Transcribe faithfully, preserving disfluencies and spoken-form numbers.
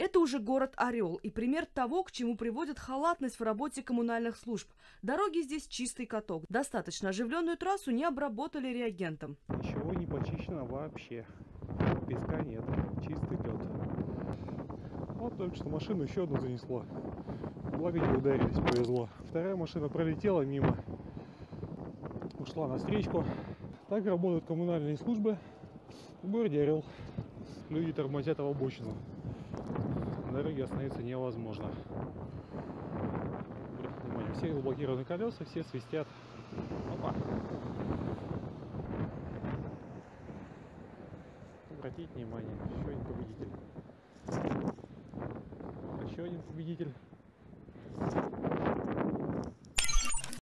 Это уже город Орел и пример того, к чему приводит халатность в работе коммунальных служб. Дороги здесь чистый каток. Достаточно оживленную трассу не обработали реагентом. Ничего не почищено вообще. Песка нет. Чистый лед. Вот только что машину еще одну занесло. Благо не ударились, повезло. Вторая машина пролетела мимо. Ушла на встречку. Так работают коммунальные службы в городе Орел. Люди тормозят в обочину. На дороге остановиться невозможно. Обратите внимание, все заблокированы колеса, все свистят. Опа. Обратите внимание, еще один победитель. Еще один победитель.